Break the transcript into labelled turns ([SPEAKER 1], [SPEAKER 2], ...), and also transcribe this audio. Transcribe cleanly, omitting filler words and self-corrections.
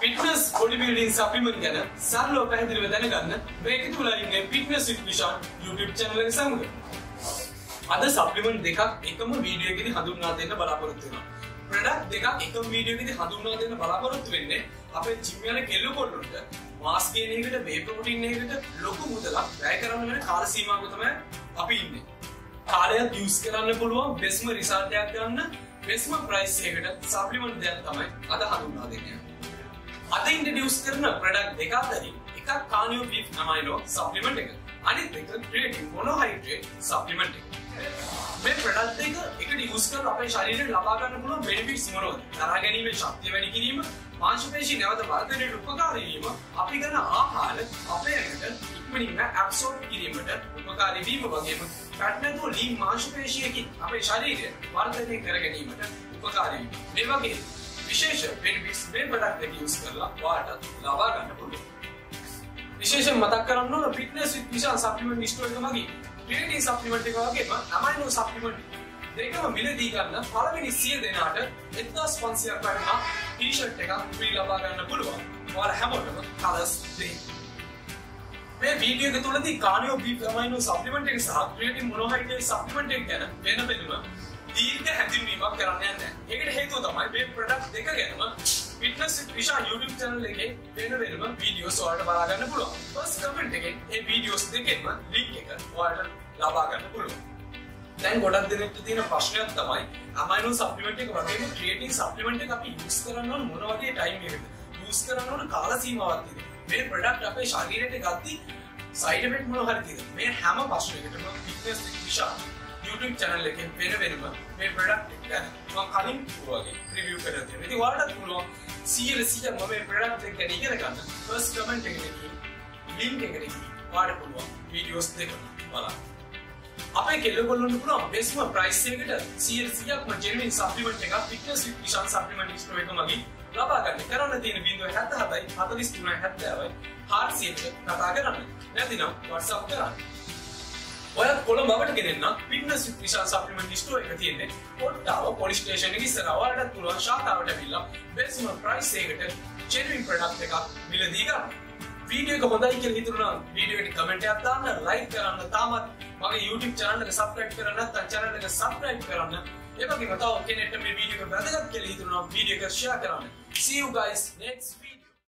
[SPEAKER 1] fitness bodybuilding supplement ගැන සරලව පැහැදිලිව දැනගන්න මේක තුල ඉන්නේ fitness with Vishan YouTube channel එක සමග. අද supplement දෙකක් එකම වීඩියෝ එකේදී හඳුන්වා දෙන්න බලාපොරොත්තු වෙනවා. product දෙකක් එකම වීඩියෝ එකේදී හඳුන්වා දෙන්න බලාපොරොත්තු වෙන්නේ අපේ gym යන කෙල්ල පොල්ලොන්ට mass gain එකකට whey protein එකකට ලොකු මුදලක් වැය කරන්න වෙන කාල සීමාවක තමයි අපි ඉන්නේ. කාලයක් use කරන්න පුළුවන් bestම result එකක් ගන්න bestම price එකකට supplement දෙයක් තමයි අද හඳුන්වා දෙන්නේ. අද ඉන්ට්‍රොඩියුස් කරන ප්‍රොඩක්ට් දෙක අතරින් එකක් කානියෝ බීෆ් amino supplement එක. අනිත් එක creatine monohydrate supplement එක. මේ ප්‍රොඩක්ට් දෙක එකට යූස් කරලා අපේ ශරීරයට ලබා ගන්න පුළුවන් benefits මොනවද? දරා ගැනීමේ ශක්තිය වැඩි කිරීම, මාංශපේශී නැවත වර්ධනයට උපකාරී වීම, අපි ගන්න ආහාර අපේ ඇඟට ඉක්මනින්ම absorb කිරීමට උපකාරී වීම වගේම fat නැතුව lean මාංශපේශියකින් අපේ ශරීරය වර්ධනය කර ගැනීමට උපකාරී වීම. මේ වගේ විශේෂ benefits මේ product එක use කරලා ඔයාලට ලබා ගන්න පුළුවන්. විශේෂයෙන් මතක් කරන්න ඕන fitness with Vishan supplement store එක මගින් creatine supplement එක වගේම amino supplement දෙකම මිලදී ගන්න පළවෙනි 100 දෙනාට 1500ක් වටිනා t-shirt එකක් free ලබා ගන්න පුළුවන්. ඔයාලා හැමෝටම colors දෙන්න. මේ වීඩියෝ එක තුලදී carnivore beef amino supplement එක සහ creatine monohydrate supplement එක ගැන වෙන වෙනම දීර්ඝ හැඳින්වීමක් කරන්න යන්නේ. ඒකට හේතුව තමයි මේ ප්‍රොඩක්ට් දෙක ගැනම fitness with Vishan YouTube channel එකේ වෙන වෙනම වීඩියෝස් ඔයාලට බලා ගන්න පුළුවන්. first comment එකෙන් මේ වීඩියෝස් දෙකෙන්ම link එක ඔයාලට ලබා ගන්න පුළුවන්. දැන් ගොඩක් දෙනෙක්ට තියෙන ප්‍රශ්නයක් තමයි amino supplement එක වගේම creatine supplement එක අපි use කරන්න ඕන මොන වගේ time එකකද? use කරන්න ඕන කාල සීමාවක් තියෙනවා. මේ ප්‍රොඩක්ට් අපේ ශරීරයට ගත්තී side effect මොනවා හරි තියෙනවා. මේ හැම ප්‍රශ්නයකටම fitness with Vishan YouTube channel එකෙන් වෙන වෙනම මේ product එක ගැන මම කලින් වගේ review කරලා තියෙනවා. ඉතින් ඔයාලට පුළුවන් 100% මේ product එක ගැන ඉගෙන ගන්න first comment එකේ link එකට ගිහින් ඔයාලට පුළුවන් videos දෙක බලන්න. අපේ කෙල්ලගොල්ලන්ට පුළුවන් bestම price එකකට 100%ක්ම genuine supplement එකක් fitness with Vishan supplement store එක මගින් ලබා ගන්න. කරන්න තියෙන 077 43 70 400ට කතා කරන්න. නැතිනම් WhatsApp කරන්න. ඔයත් කොළඹ අපට ගෙනෙන්න fitness with Vishan supplement store එක තියෙන්නේ කොට්ටාව police station එකේ ඉස්සරහ. ඔයාලට පුළුවන් ශාඛාවට ඇවිල්ලා bestම price එකකට genuine product එකක් මිලදී ගන්න. වීඩියෝ එක හොඳයි කියලා හිතුණා නම් වීඩියෝ එකට කමෙන්ට් එකක් දාන්න, like කරන්න, තාමත් මගේ YouTube channel එක subscribe කරන්න නැත්නම් channel එක subscribe කරන්න. ඒ වගේම තව කෙනෙක්ට මේ වීඩියෝ එක වැදගත් කියලා හිතුණා නම් වීඩියෝ එක share කරන්න. See you guys next